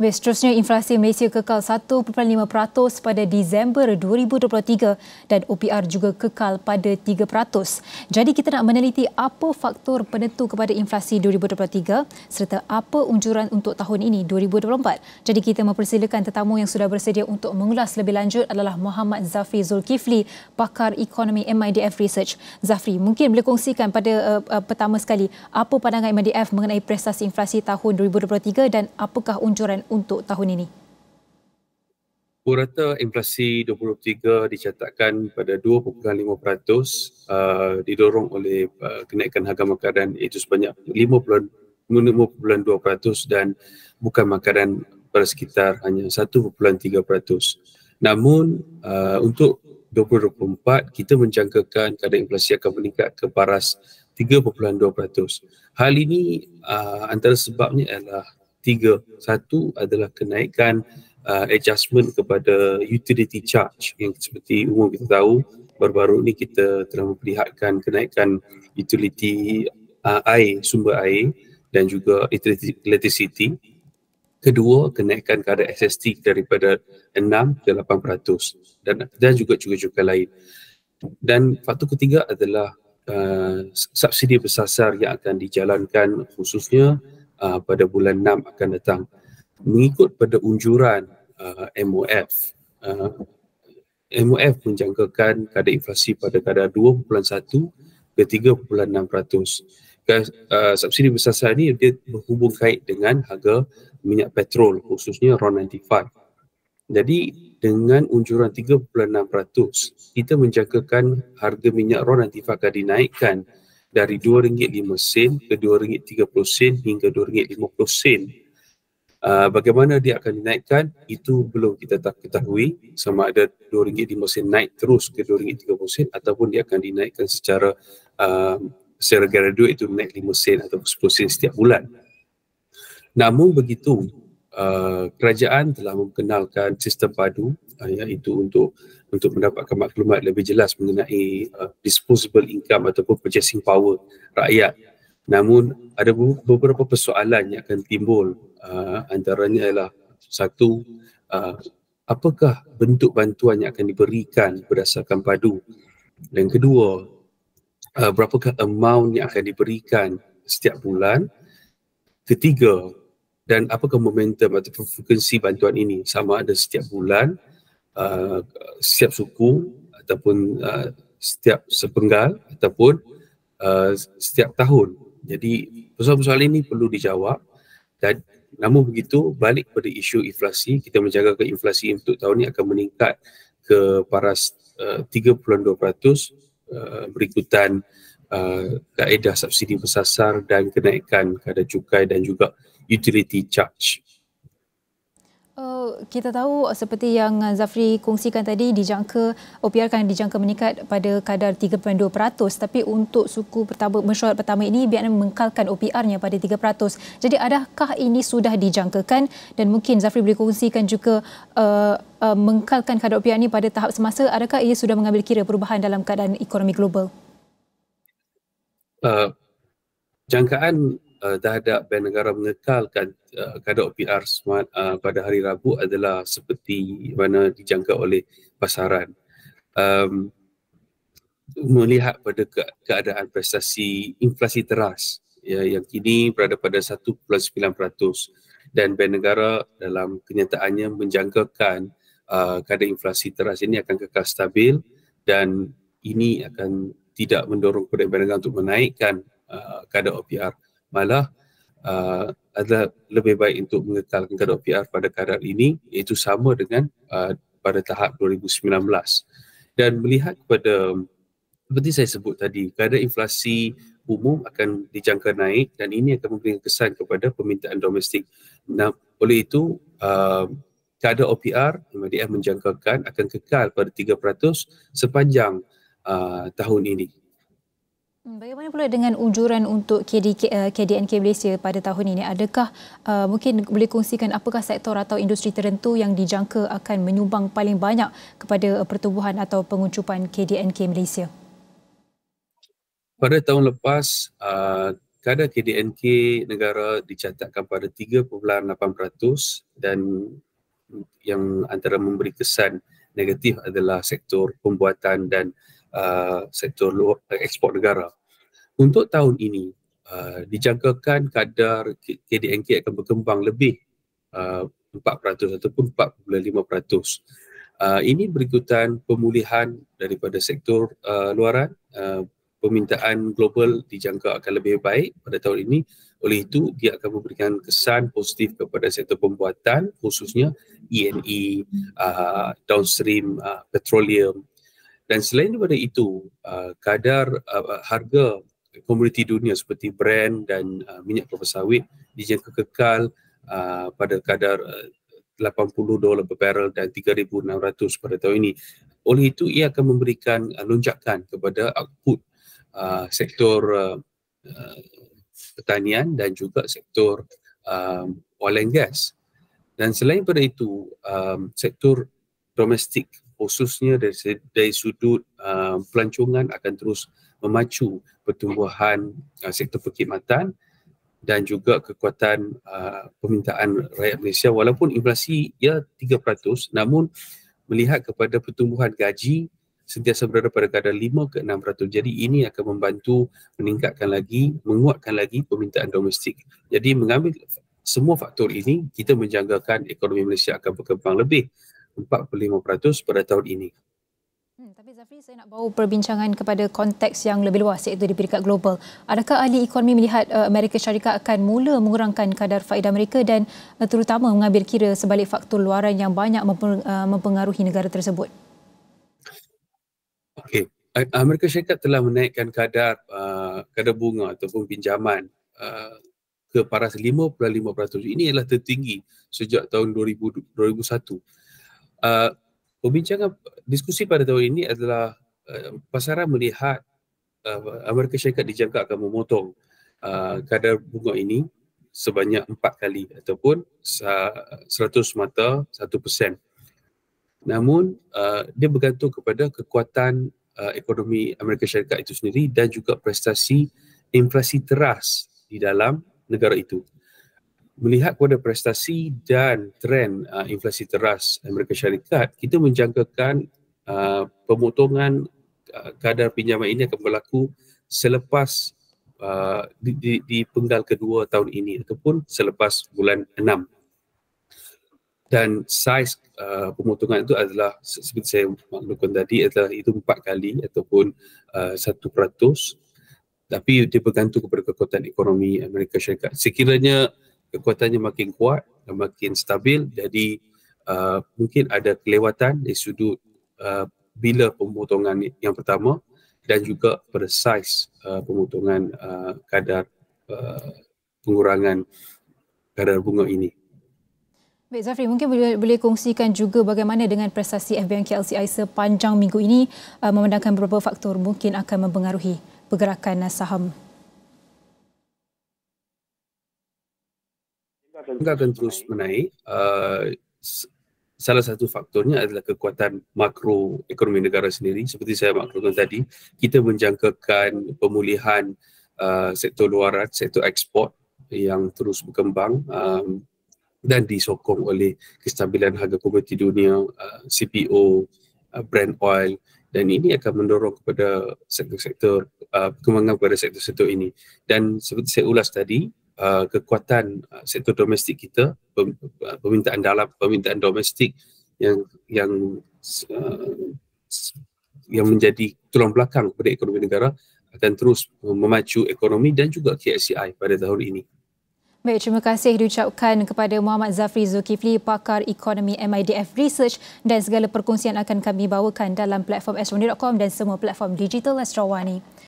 Baik, seterusnya inflasi Malaysia kekal 1.5% pada Disember 2023 dan OPR juga kekal pada 3%. Jadi kita nak meneliti apa faktor penentu kepada inflasi 2023 serta apa unjuran untuk tahun ini 2024. Jadi kita mempersilakan tetamu yang sudah bersedia untuk mengulas lebih lanjut adalah Muhammad Zafri Zulkifli, pakar ekonomi MIDF Research. Zafri, mungkin boleh kongsikan pada pertama sekali apa pandangan MIDF mengenai prestasi inflasi tahun 2023 dan apakah unjuran untuk tahun ini? Purata inflasi 2023 dicatatkan pada 2.5%, didorong oleh kenaikan harga makanan iaitu sebanyak 5.2% dan bukan makanan pada sekitar hanya 1.3%. Namun untuk 2024 kita menjangkakan kadar inflasi akan meningkat ke paras 3.2%. Hal ini antara sebabnya adalah tiga. Satu adalah kenaikan adjustment kepada utility charge yang seperti umum kita tahu baru-baru ini kita telah memperlihatkan kenaikan utility air, sumber air dan juga electricity. Kedua, kenaikan kadar SST daripada 6 ke 8% dan juga cukai lain. Dan faktor ketiga adalah subsidi bersasar yang akan dijalankan khususnya pada bulan 6 akan datang. Mengikut pada unjuran MOF, MOF menjangkakan kadar inflasi pada kadar 2.1 ke 3.6%. Subsidi bersasar ini dia berhubung kait dengan harga minyak petrol khususnya RON 95. Jadi dengan unjuran 3.6%, kita menjangkakan harga minyak RON 95 akan dinaikkan dari RM2.05 ke RM2.30 hingga RM2.50. Bagaimana dia akan dinaikkan, itu belum kita ketahui, sama ada RM2.05 naik terus ke RM2.30 ataupun dia akan dinaikkan secara gradual, itu naik 5 sen atau 10 sen setiap bulan. Namun begitu, kerajaan telah memperkenalkan sistem padu iaitu untuk mendapatkan maklumat lebih jelas mengenai disposable income ataupun purchasing power rakyat. Namun ada beberapa persoalan yang akan timbul, antaranya ialah satu, apakah bentuk bantuan yang akan diberikan berdasarkan padu, dan kedua, berapakah amount yang akan diberikan setiap bulan, ketiga, dan apakah momentum atau frekuensi bantuan ini, sama ada setiap bulan, setiap suku ataupun setiap sepenggal ataupun setiap tahun. Jadi persoalan-persoalan ini perlu dijawab. Dan namun begitu, balik pada isu inflasi, kita menjaga ke inflasi untuk tahun ini akan meningkat ke paras 3.2%, berikutan kaedah subsidi bersasar dan kenaikan kadar cukai dan juga utility charge. Kita tahu seperti yang Zafri kongsikan tadi, OPR akan dijangka meningkat pada kadar 3.2%, tapi untuk suku pertama, mesyuarat pertama ini BNM mengekalkan OPR-nya pada 3%. Jadi adakah ini sudah dijangkakan, dan mungkin Zafri boleh kongsikan juga mengekalkan kadar OPR ini pada tahap semasa, adakah ia sudah mengambil kira perubahan dalam keadaan ekonomi global? Jangkaan terhadap Bank Negara mengekalkan kadar OPR pada hari Rabu adalah seperti mana dijangka oleh pasaran. Melihat pada keadaan prestasi inflasi teras yang kini berada pada 1.9%, dan Bank Negara dalam kenyataannya menjangkakan kadar inflasi teras ini akan kekal stabil, dan ini akan tidak mendorong kepada Bank Negara untuk menaikkan kadar OPR. Malah adalah lebih baik untuk mengekalkan kadar OPR pada kadar ini, iaitu sama dengan pada tahap 2019. Dan melihat kepada, seperti saya sebut tadi, kadar inflasi umum akan dijangka naik, dan ini akan memberikan kesan kepada permintaan domestik. Nah, oleh itu kadar OPR MIDF menjangkakan akan kekal pada 3% sepanjang tahun ini. Bagaimana pula dengan unjuran untuk KDNK Malaysia pada tahun ini? Adakah mungkin boleh kongsikan apakah sektor atau industri tertentu yang dijangka akan menyumbang paling banyak kepada pertumbuhan atau penguncupan KDNK Malaysia? Pada tahun lepas, kadar KDNK negara dicatatkan pada 3.8% dan yang antara memberi kesan negatif adalah sektor pembuatan dan sektor ekspor negara. Untuk tahun ini, dijangkakan kadar KDNK akan berkembang lebih 4% ataupun 4.5%. Ini berikutan pemulihan daripada sektor luaran. Permintaan global dijangka akan lebih baik pada tahun ini. Oleh itu, dia akan memberikan kesan positif kepada sektor pembuatan, khususnya E&E, downstream, petroleum. Dan selain daripada itu, kadar harga komoditi dunia seperti Brent dan minyak kelapa sawit dijangka kekal pada kadar $80 per barrel dan 3,600 pada tahun ini. Oleh itu, ia akan memberikan lonjakan kepada output sektor pertanian dan juga sektor oil and gas. Dan selain daripada itu, sektor domestik khususnya dari sudut pelancongan akan terus memacu pertumbuhan sektor perkhidmatan dan juga kekuatan permintaan rakyat Malaysia. Walaupun inflasi ia 3%, namun melihat kepada pertumbuhan gaji sentiasa berada pada kadar 5 ke 6%. Jadi ini akan membantu meningkatkan lagi, menguatkan lagi permintaan domestik. Jadi mengambil semua faktor ini, kita menjangkakan ekonomi Malaysia akan berkembang lebih 4.5% pada tahun ini. Tapi Zafri, saya nak bawa perbincangan kepada konteks yang lebih luas, iaitu di peringkat global. Adakah ahli ekonomi melihat Amerika Syarikat akan mula mengurangkan kadar faedah mereka dan terutama mengambil kira sebalik faktor luaran yang banyak mempengaruhi negara tersebut? Okey, Amerika Syarikat telah menaikkan kadar bunga ataupun pinjaman ke paras 5.5%. Ini adalah tertinggi sejak tahun 2001. Perbincangan diskusi pada tahun ini adalah pasaran melihat Amerika Syarikat dijangka akan memotong kadar bunga ini sebanyak 4 kali ataupun 100 mata 1%. Namun dia bergantung kepada kekuatan ekonomi Amerika Syarikat itu sendiri dan juga prestasi inflasi teras di dalam negara itu. Melihat kepada prestasi dan trend inflasi teras Amerika Syarikat, kita menjangkakan pemotongan kadar pinjaman ini akan berlaku selepas di penggal kedua tahun ini ataupun selepas bulan 6. Dan saiz pemotongan itu adalah seperti saya maklumkan tadi, adalah itu 4 kali ataupun 1%. Tapi dia bergantung kepada kekuatan ekonomi Amerika Syarikat. Sekiranya kekuatannya makin kuat dan makin stabil, jadi mungkin ada kelewatan dari sudut bila pemotongan yang pertama dan juga pada saiz pemotongan kadar pengurangan kadar bunga ini. Baik Zafri, mungkin boleh kongsikan juga bagaimana dengan prestasi FBN KLCI sepanjang minggu ini memandangkan beberapa faktor mungkin akan mempengaruhi pergerakan saham. Akan terus menaik. Salah satu faktornya adalah kekuatan makro ekonomi negara sendiri. Seperti saya maklumkan tadi, kita menjangkakan pemulihan sektor luaran, sektor ekspor yang terus berkembang dan disokong oleh kestabilan harga komoditi dunia, CPO, Brent oil, dan ini akan mendorong kepada sektor-sektor perkembangan kepada sektor-sektor ini. Dan seperti saya ulas tadi, kekuatan sektor domestik kita, permintaan domestik yang menjadi tulang belakang kepada ekonomi negara akan terus memacu ekonomi dan juga KLCI pada tahun ini. Baik, terima kasih diucapkan kepada Muhammad Zafri Zulkifli, pakar ekonomi MIDF Research, dan segala perkongsian akan kami bawakan dalam platform astroneu.com dan semua platform digital Astrawani.